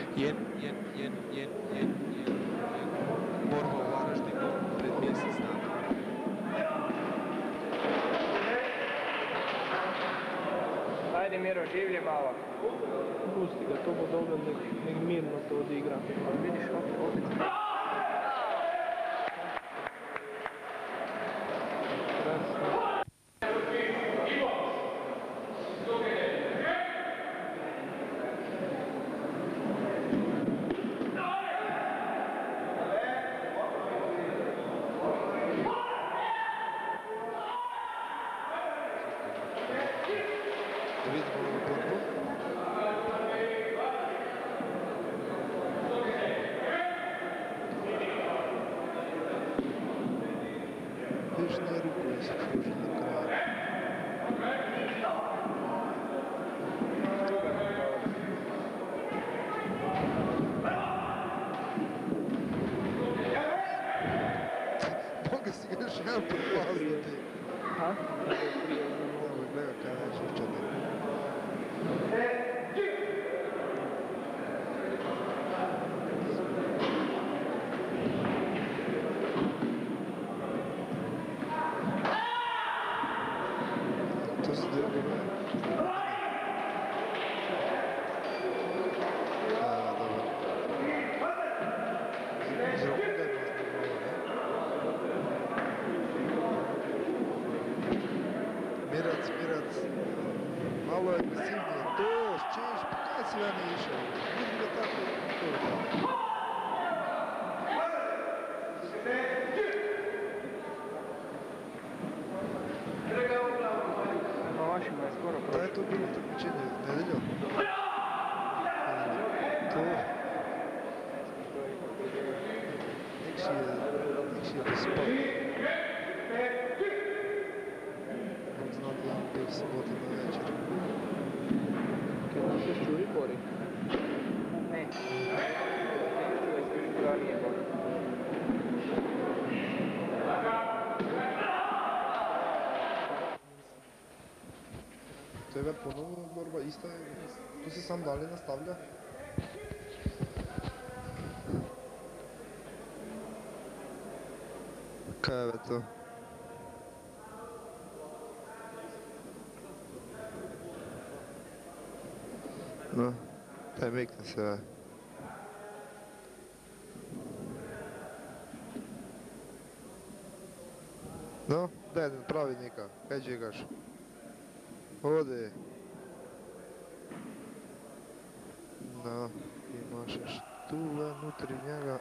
Jen. Borba u Varaždinu pred mjesec dana. Ajde Miro, življe malo. Pusti ga, to bo dobro, nek mirno to odigra. Vidiš, opet. Malo agresivnije, to, ščiš, pa kaj si ja ne išao? Vidim ga tako, Vašima je skoro prošlo. da je to bilo takmičenje nedeljom? To... Nek si je pospao. Bog zna da imam pil sobote na večer. Kaj nam se ščuri bori? Ne. To nije bori. To je ponovno borba, ista je, tu se sam dalje nastavlja. Kaj je to? No, daj mekne se. No, daj pravi neka, kaj čekaš? Ode. No, imaš štule внутри njega.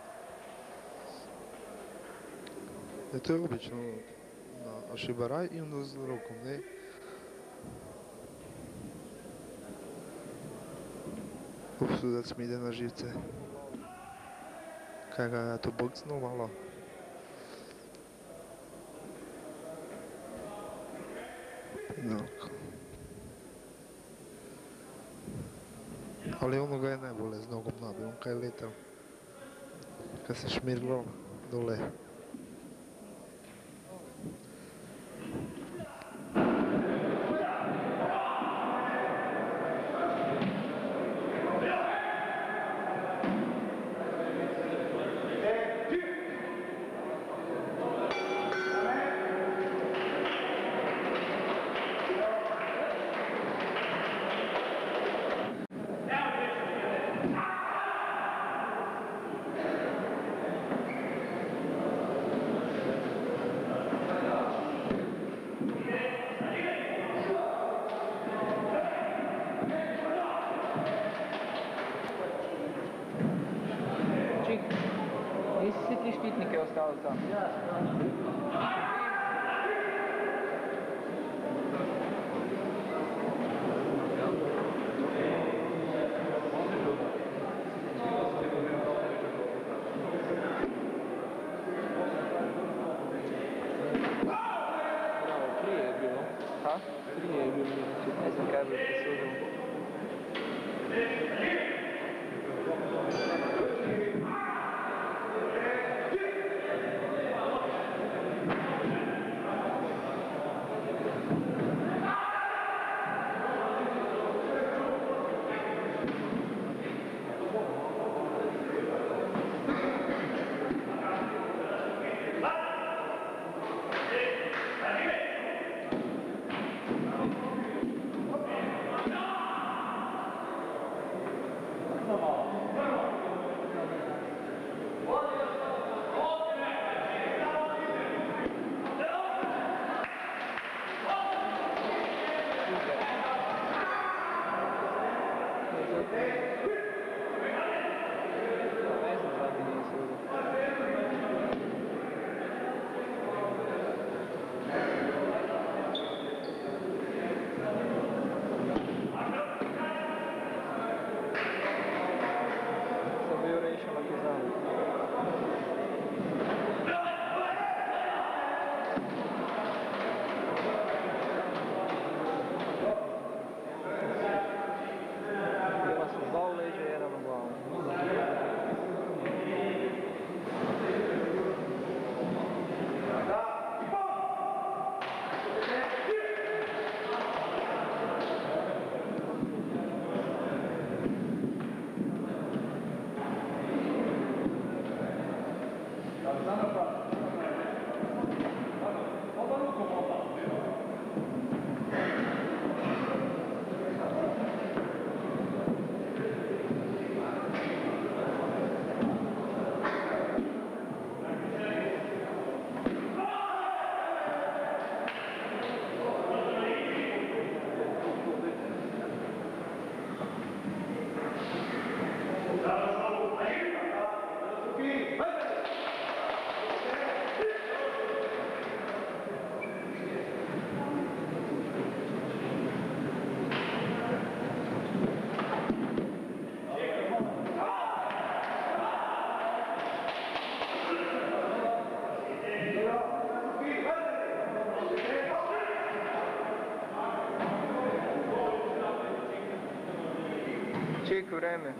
To je obično na šibaraj i onda z rukom, ne? Sudac mi ide na živce. Kaj ga ja to boksnu malo? No. Ali ono ga je najbolje z nogom nabio, on kaj je letao. Kad se šmirglo dole. Nisi si ti štitnike ostali tamo? Prije je bilo. Ha? Prije je bilo. Ne znam kaj bi presudil. Ne znam zašto nije sudio. Sad bio rešio Makizanu. Ima su dva u leđu i jedan u glavu. Čeka vreme.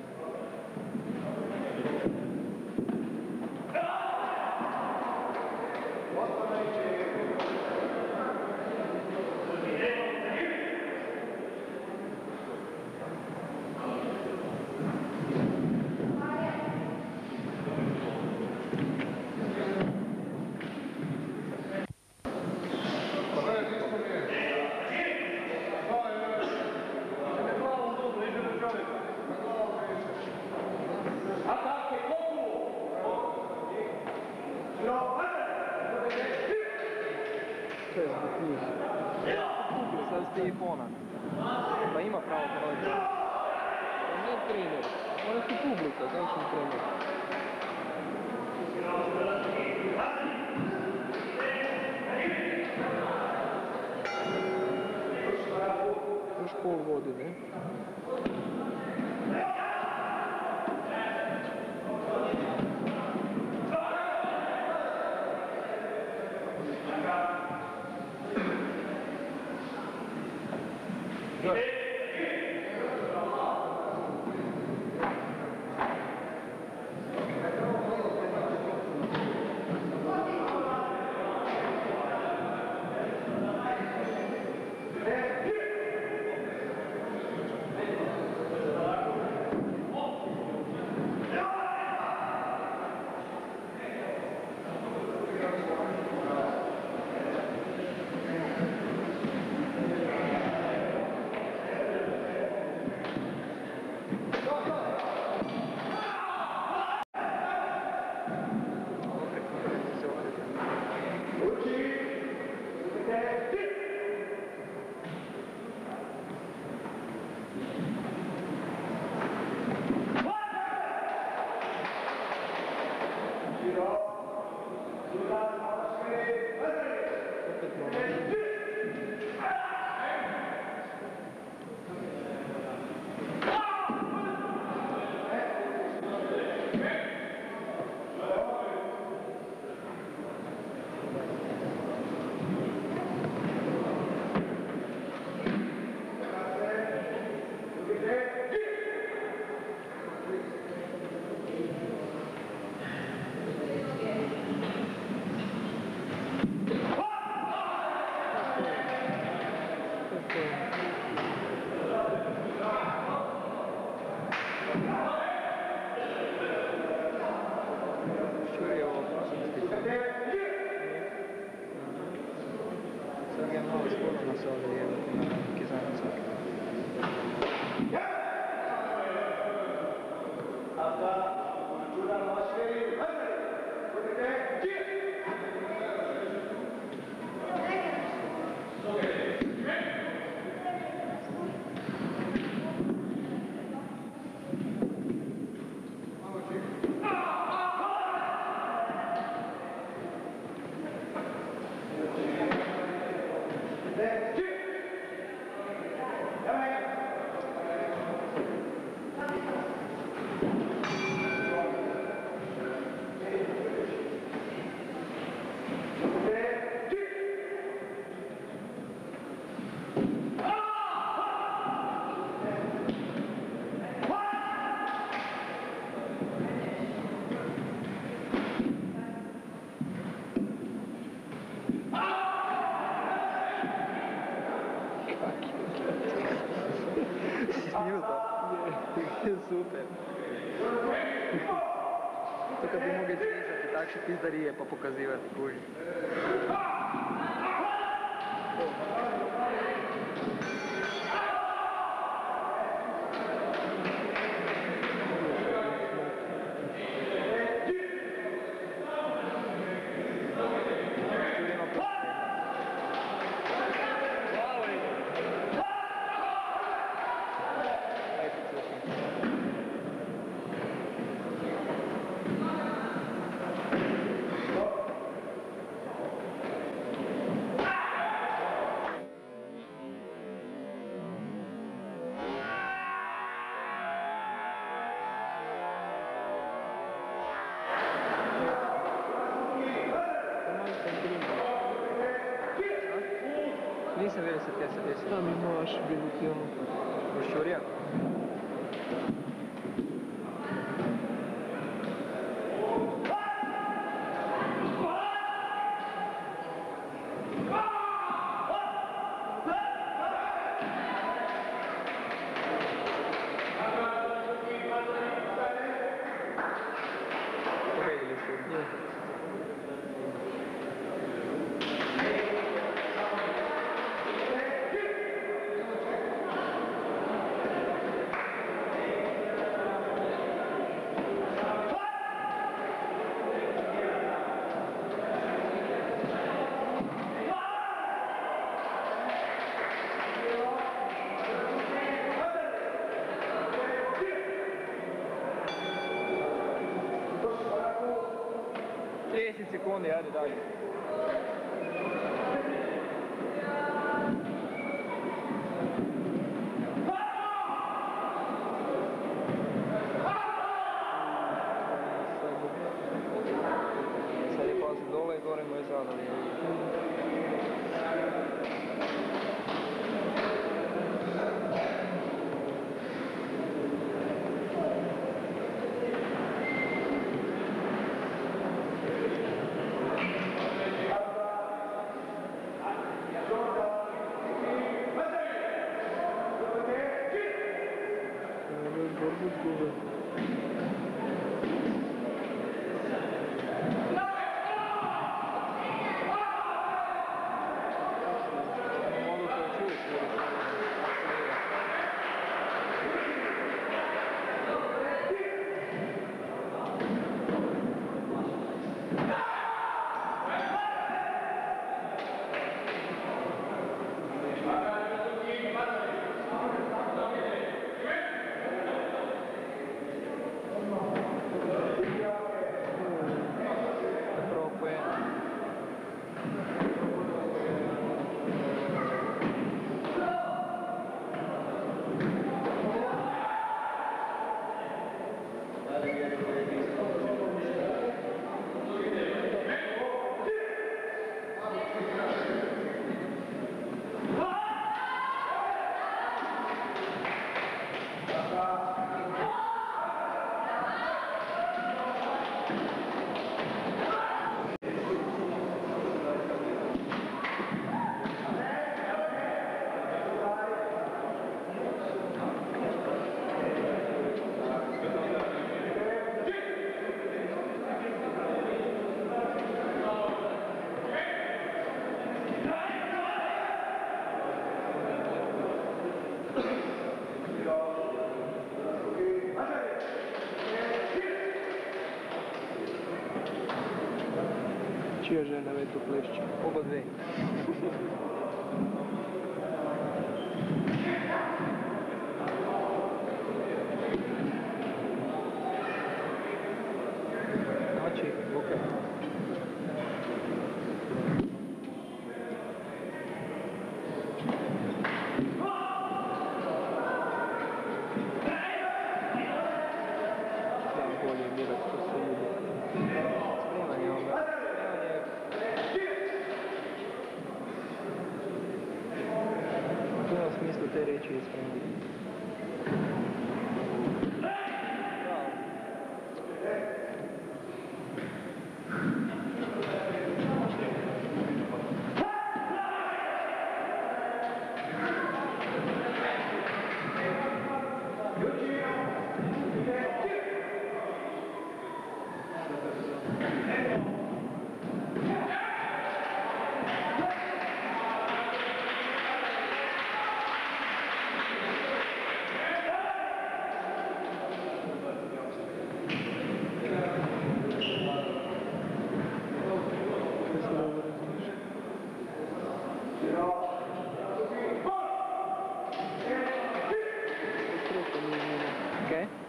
To je zbog njih. Kupio sad s telefona. Pa ima pravo proći. On nije trener. Oni su publika, znači trener. Još pol godine. Super. To kad bi mogli snimati takše pizdarije pa pokazivati kuži. Nisam vidio se tija se desi. Tam je moš biti ono. Prošurija? Pobedili su. Je. Sekundi, ajde dalje. Sad je pazi dole i gore mu je zadali. Borbu zgubę. Čija žena Veto Plešća? Oba dve. Znači, okej. Tam bolje mirat što se ide. Spremanje onda. U punom smislu te reči je spremanje.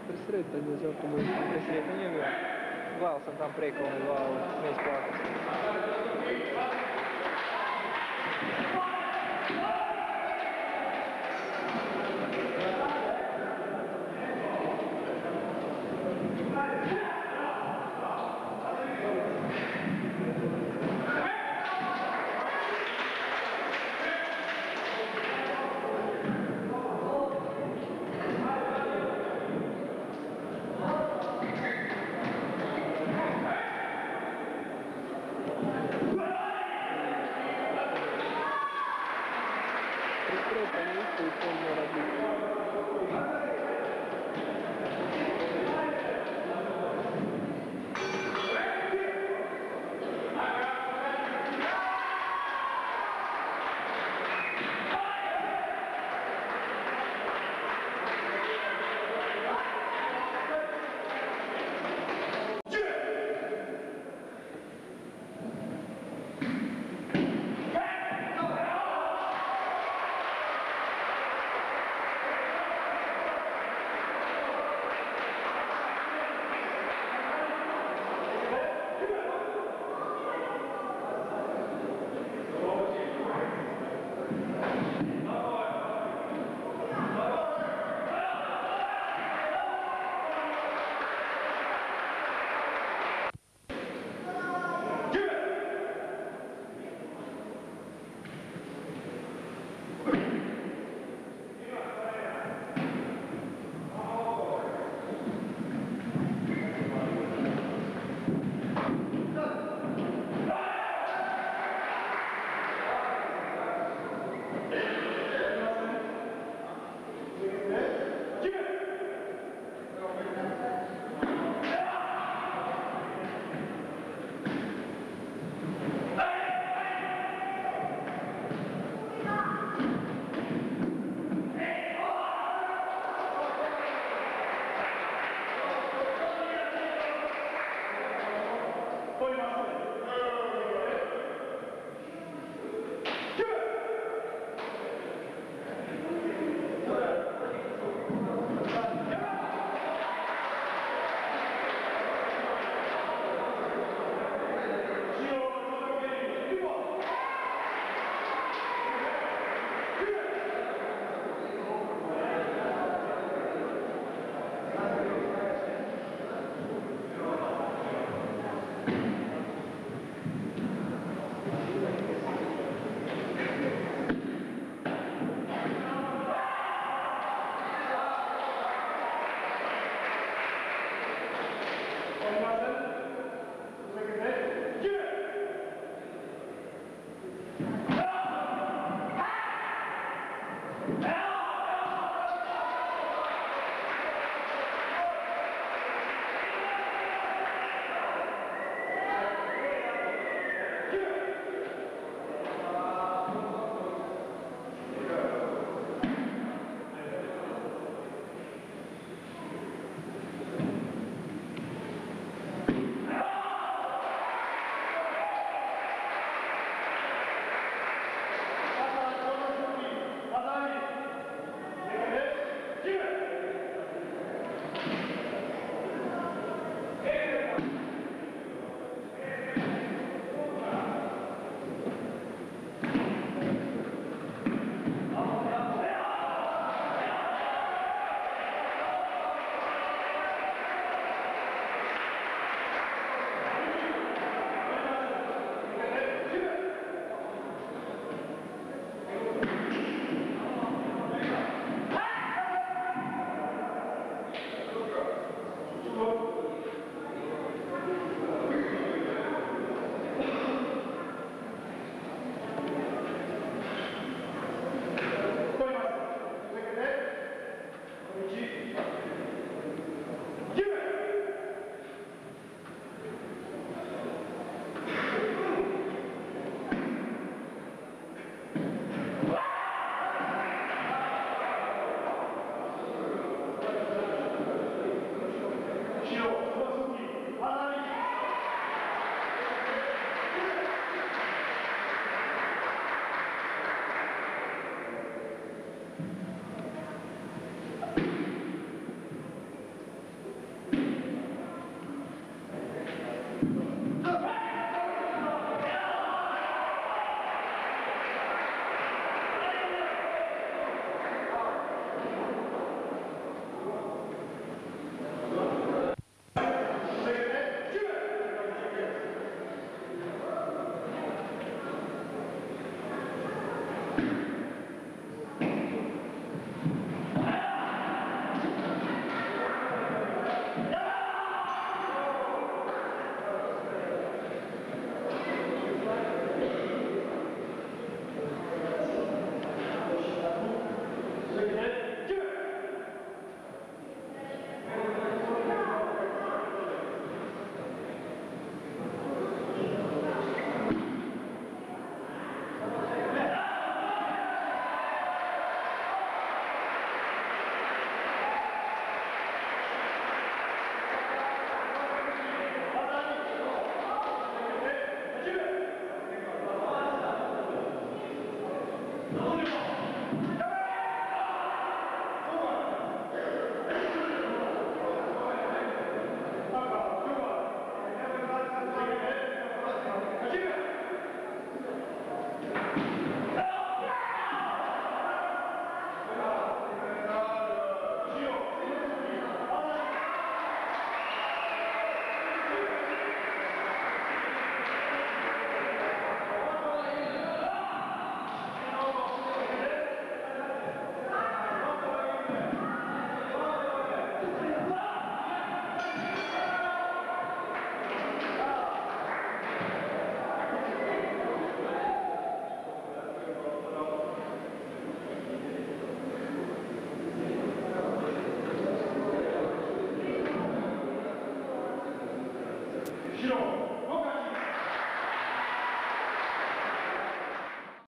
presretanje, zato mu je presretanje bio. Gledao sam tam preko one dva, ne isplata se. Presretanje isto i to mora biti. 後ろ